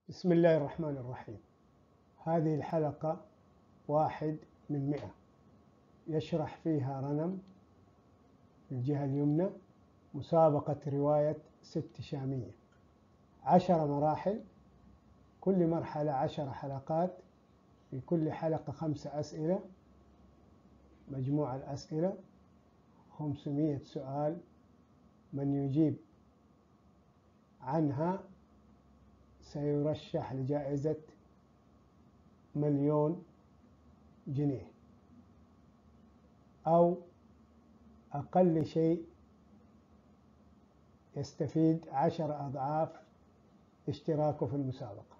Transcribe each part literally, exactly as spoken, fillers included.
بسم الله الرحمن الرحيم. هذه الحلقة واحد من مئة يشرح فيها رنم في الجهة اليمنى مسابقة رواية ست شامية، عشر مراحل، كل مرحلة عشر حلقات، في كل حلقة خمس أسئلة، مجموع الأسئلة خمسمائة سؤال، من يجيب عنها سيرشح لجائزة مليون جنيه أو أقل شيء يستفيد عشر أضعاف اشتراكه في المسابقة.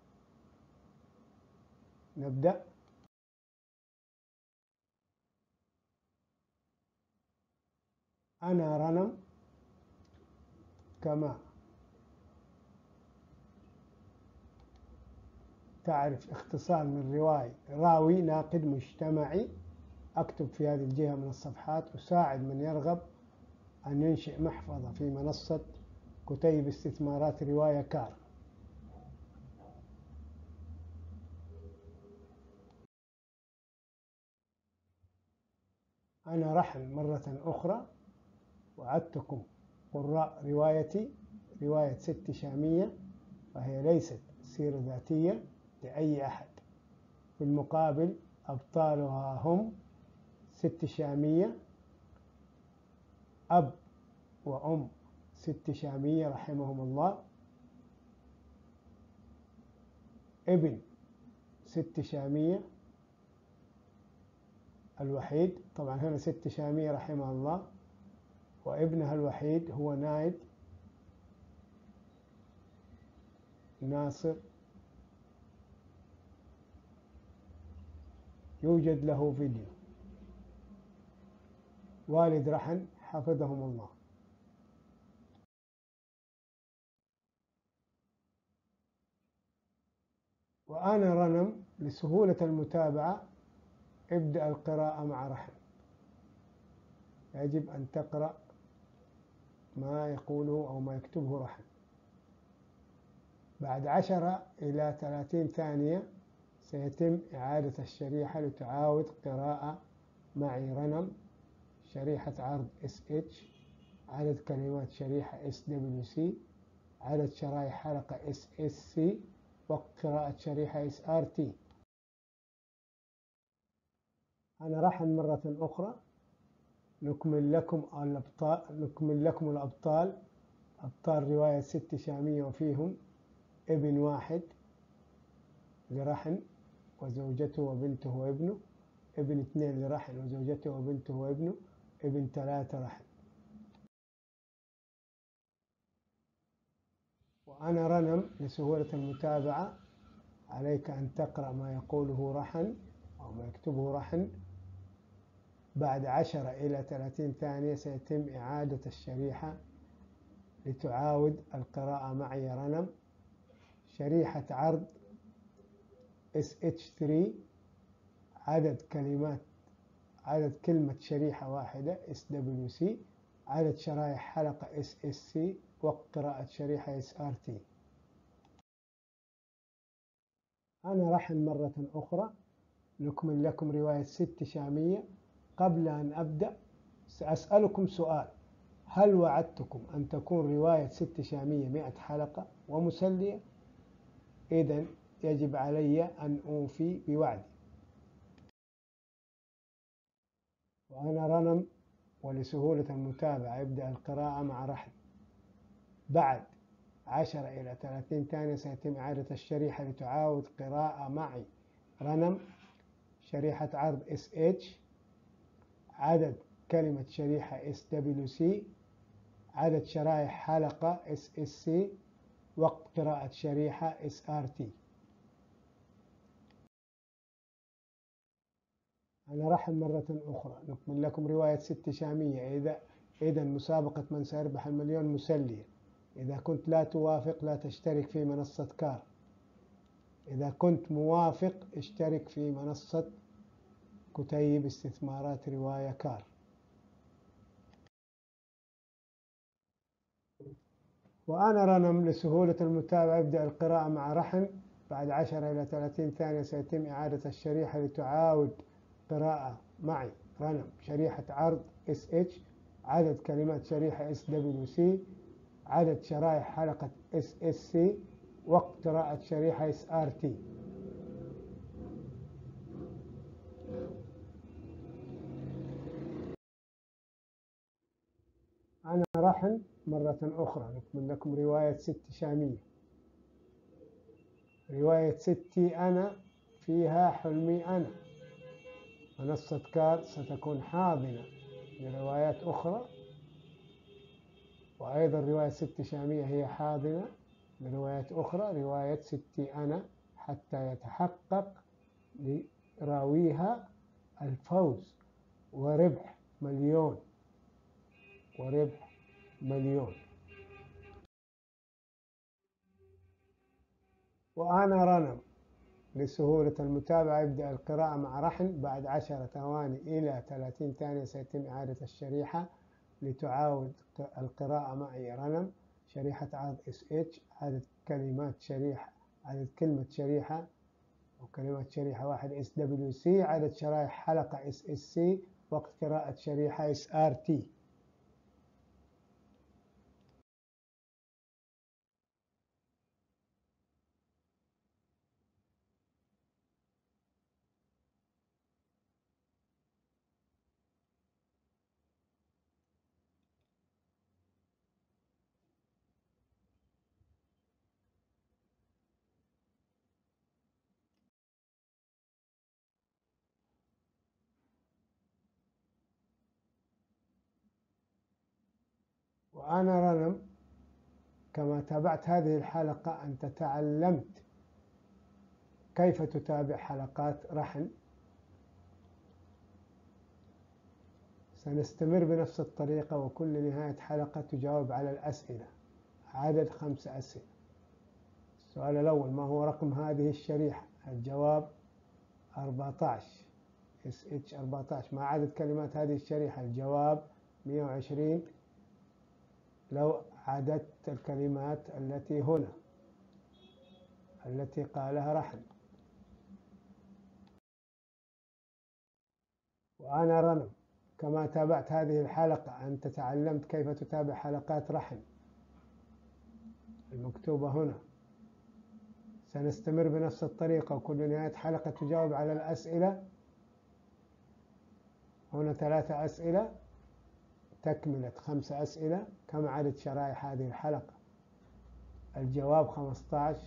نبدأ. أنا رنم، كما تعرف اختصار من رواية راوي ناقد مجتمعي. أكتب في هذه الجهة من الصفحات، أساعد من يرغب أن ينشئ محفظة في منصة كتيب استثمارات رواية كار. أنا رحل مرة أخرى، وعدتكم قراء روايتي رواية ست شامية، وهي ليست سيرة ذاتية لأي أحد. في المقابل أبطالها هم ست شامية، أب وأم ست شامية رحمهم الله، ابن ست شامية الوحيد، طبعا هنا ست شامية رحمه الله، وابنها الوحيد هو نايد ناصر، يوجد له فيديو. والد رحن حفظهم الله. وأنا رنم، لسهولة المتابعة ابدأ القراءة مع رحن. يجب أن تقرأ ما يقوله أو ما يكتبه رحن. بعد عشرة إلى ثلاثين ثانية سيتم إعادة الشريحة لتعاود قراءة معي رنم. شريحة عرض إس إتش، عدد كلمات شريحة إس دبليو سي، عدد شرائح حلقة إس إس سي، وقت قراءة شريحة إس آر تي. أنا رحن مرة أخرى، نكمل لكم الأبطال نكمل لكم الأبطال أبطال رواية ست شامية، وفيهم ابن واحد لرحن وزوجته وبنته وابنه، ابن اثنين لرحن وزوجته وبنته وابنه، ابن ثلاثة رحن. وأنا رنم، لسهولة المتابعة عليك أن تقرأ ما يقوله رحن أو ما يكتبه رحن. بعد عشرة إلى ثلاثين ثانية سيتم إعادة الشريحة لتعاود القراءة معي رنم. شريحة عرض إس إتش ثلاثة، عدد كلمات عدد كلمة شريحة واحدة إس دبليو سي، عدد شرائح حلقة إس إس سي، وقت قراءة شريحة إس آر تي. أنا رحن مرة أخرى، نكمل لكم رواية ست شامية. قبل أن أبدأ سأسألكم سؤال: هل وعدتكم أن تكون رواية ست شامية مئة حلقة ومسلية؟ إذن يجب علي أن أوفي بوعدي. وأنا رنم، ولسهولة المتابعة ابدأ القراءة مع رحل. بعد عشرة إلى ثلاثين ثانية سيتم إعادة الشريحة لتعاود قراءة معي رنم. شريحة عرض إس إتش، عدد كلمة شريحة إس دبليو سي، عدد شرائح حلقة إس إس سي، وقت قراءة شريحة إس آر تي. أنا رحل مرة أخرى، نكمل لكم رواية ست شامية. إذا إذا مسابقة من سيربح المليون مسلية. إذا كنت لا توافق لا تشترك في منصة كار. إذا كنت موافق اشترك في منصة كتيب استثمارات رواية كار. وأنا رنم لسهولة المتابعة ابدأ القراءة مع رحن. بعد عشرة إلى ثلاثين ثانية سيتم إعادة الشريحة لتعاود قراءة معي. رنم شريحة عرض إس إتش، عدد كلمات شريحة إس دبليو سي، عدد شرائح حلقة إس إس سي، وقت قراءة شريحة إس آر تي. أنا رحن مرة أخرى نكمل لكم رواية ست شامية. رواية ستي أنا فيها حلمي أنا. منصة كار ستكون حاضنة لروايات أخرى، وأيضا رواية ست شامية هي حاضنة لروايات أخرى. رواية ستي أنا حتى يتحقق لراويها الفوز وربح مليون وربح مليون. وأنا رنم لسهولة المتابعة ابدأ القراءة مع رحن. بعد عشر ثواني إلى ثلاثين ثانية سيتم إعادة الشريحة لتعاود القراءة معي. رنم شريحة عرض إس إتش، عدد كلمات شريحة عدد كلمة شريحة أو كلمات شريحة واحد إس دبليو سي، عدد شرائح حلقة إس إس سي، وقت قراءة شريحة إس آر تي. وأنا رنم كما تابعت هذه الحلقة أنت تعلمت كيف تتابع حلقات رحن. سنستمر بنفس الطريقة، وكل نهاية حلقة تجاوب على الأسئلة، عدد خمس أسئلة. السؤال الأول: ما هو رقم هذه الشريحة؟ الجواب أربعة عشر إس إتش أربعة عشر. ما عدد كلمات هذه الشريحة؟ الجواب مئة وعشرين لو عددت الكلمات التي هنا التي قالها رحن. وأنا رنم كما تابعت هذه الحلقة أنت تعلمت كيف تتابع حلقات رحن المكتوبة هنا. سنستمر بنفس الطريقة، وكل نهاية حلقة تجاوب على الأسئلة. هنا ثلاثة أسئلة تكملة خمس أسئلة. كم عدد شرائح هذه الحلقة؟ الجواب خمسة عشر،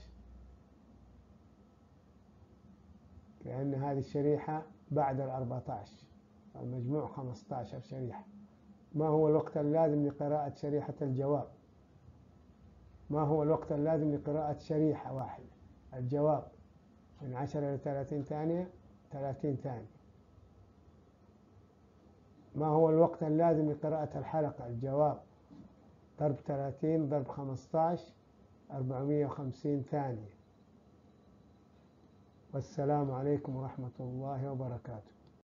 لأن هذه الشريحة بعد الأربعة عشر، المجموع خمسة عشر شريحة. ما هو الوقت اللازم لقراءة شريحة الجواب؟ ما هو الوقت اللازم لقراءة شريحة واحدة؟ الجواب من عشرة إلى ثلاثين ثانية ثلاثين ثانية. ما هو الوقت اللازم لقراءة الحلقة؟ الجواب ضرب ثلاثين ضرب خمسة عشر أربعمئة وخمسين ثانية. والسلام عليكم ورحمة الله وبركاته.